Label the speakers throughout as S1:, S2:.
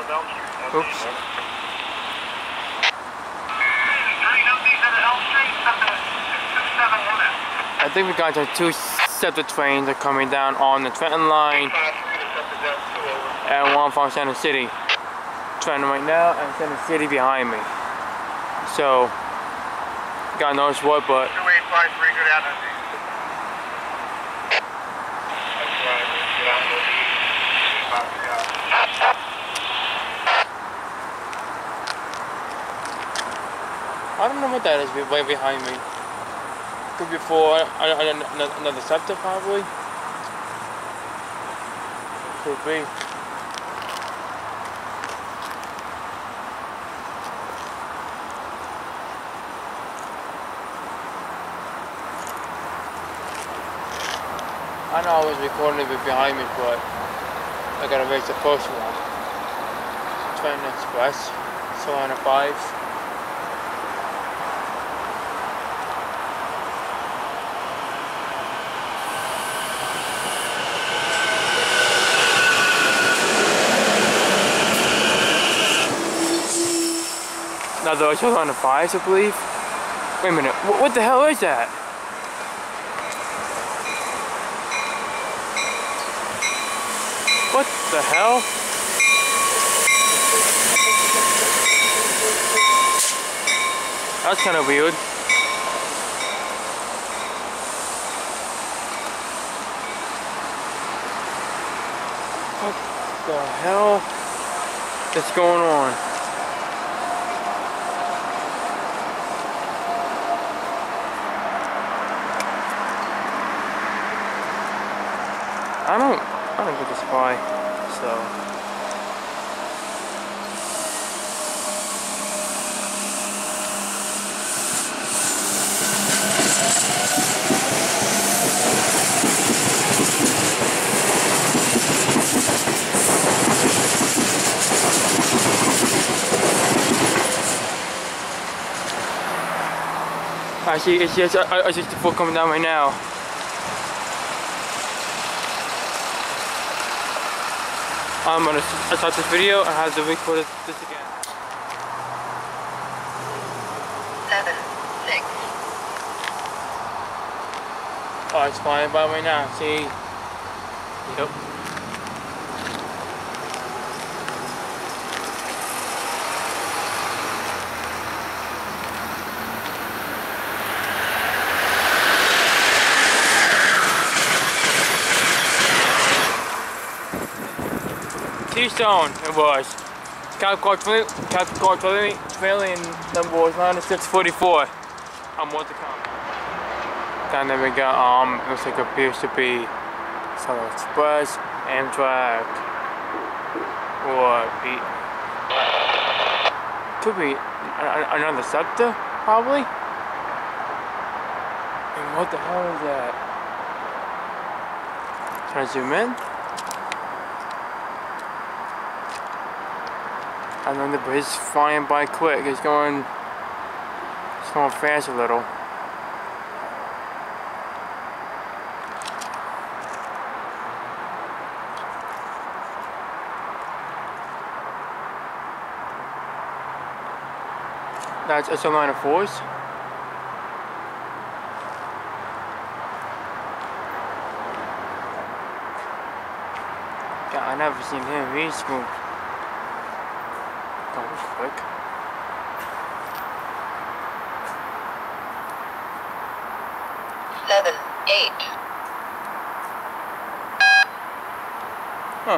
S1: Oops. I think we got our two separate trains are coming down on the Trenton line and one from Center City. Trenton right now and Center City behind me. So, God knows what, but
S2: 2853, good out.
S1: I don't know what that is way behind me. Could be for another scepter, probably. Could be. I know I was recording a bit behind me, but I gotta raise the first one. Trenton Express, Solana 5. Another Solana 5s, I believe. Wait a minute, what the hell is that? What the hell? That's kind of weird. What the hell is going on? I don't get this why, so. I see the foot coming down right now. I'm gonna start this video and have to record this again.
S3: 7, 6.
S1: Oh, it's flying by right now. See? Yep. Keystone, it was. Cap car trailing number was 9644. I'm what to come. Then we got looks like it appears to be Southern Express, Amtrak, or could be another sector, probably. And what the hell is that? Can I zoom in? And then the bridge is flying by quick. It's going fast a little. That's a line of 4s. Yeah, I never seen him. He's going. That was quick.
S3: Seven, 8.
S1: Huh.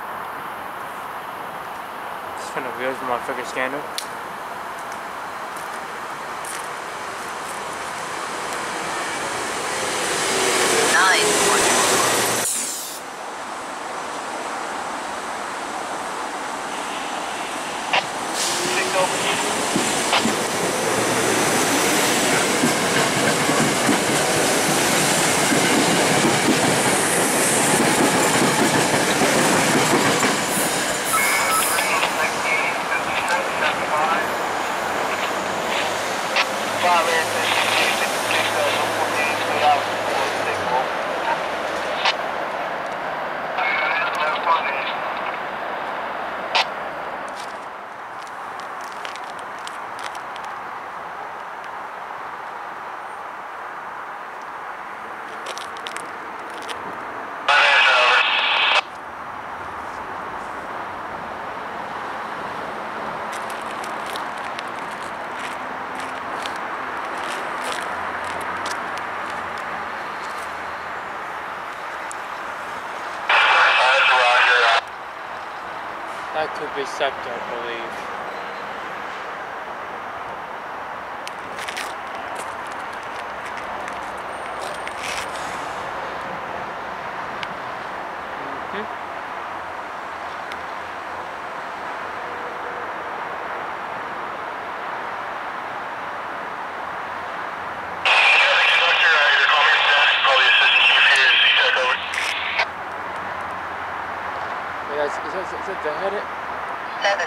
S1: It's kind of weird for my figure scanner. receptor, I believe. Is that the headed?
S3: 7, 8.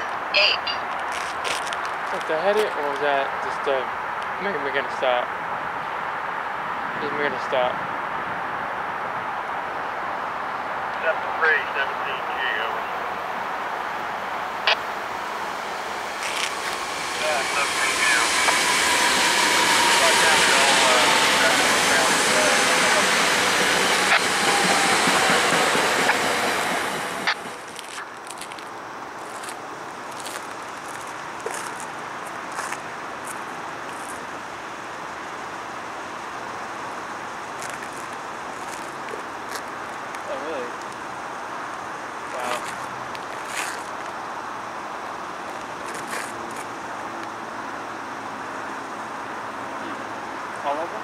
S1: Is that the headed, or is that just making me gonna stop? Is me gonna stop?
S2: Step 3, 17G, over. Yeah, 17G. Right down the
S1: All of them?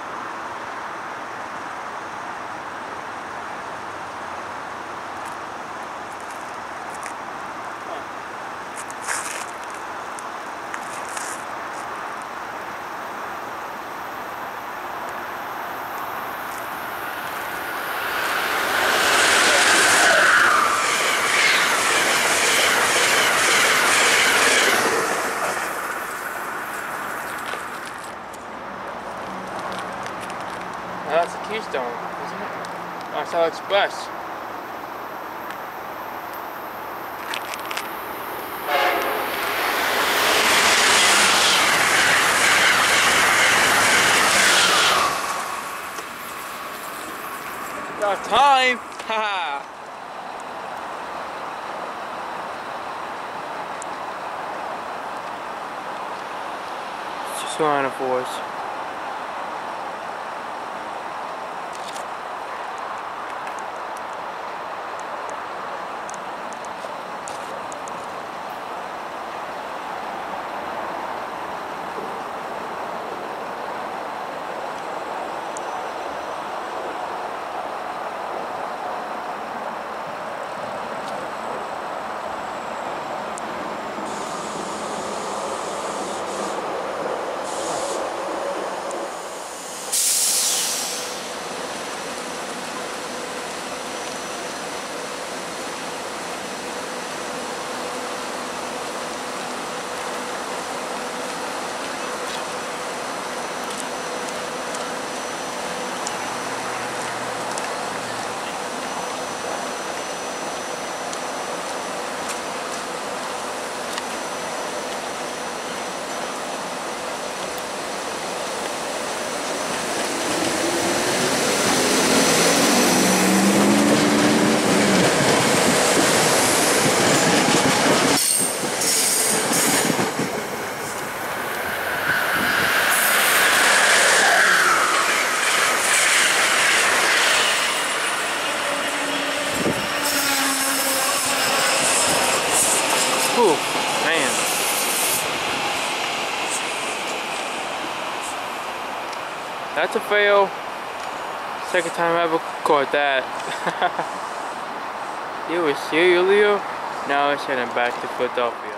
S1: That's a Keystone, isn't it? Oh, it's All Express. Got time! Haha! It's just one of us. Whew, man. That's a fail. Second time I ever caught that. It was Leo. Now it's heading back to Philadelphia.